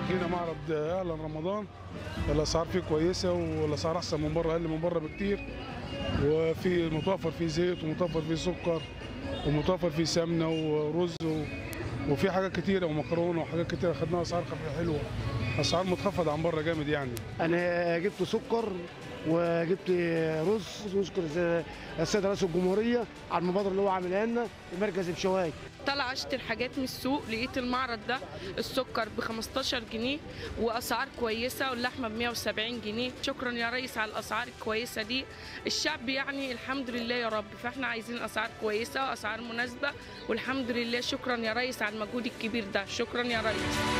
جينا معرض اهلا رمضان، الاسعار فيه كويسه والاسعار احسن من بره، اقل من بره بكتير، وفي متوفر فيه زيت ومتوفر فيه سكر ومتوفر فيه سمنه ورز وفي حاجات كتيره ومكرونه وحاجات كتيره، خدناها اسعار حلوه، اسعار متخفضه عن بره جامد يعني. انا جبت سكر وجبت رز، نشكر السيد رئيس الجمهوريه على المبادره اللي هو عاملها لنا في مركز بشواي. طلع اشتري حاجات من السوق، لقيت المعرض ده السكر ب 15 جنيه واسعار كويسه، واللحمه ب 170 جنيه. شكرا يا ريس على الاسعار الكويسه دي، الشعب يعني الحمد لله يا رب، فاحنا عايزين اسعار كويسه واسعار مناسبه، والحمد لله. شكرا يا ريس على المجهود الكبير ده، شكرا يا ريس.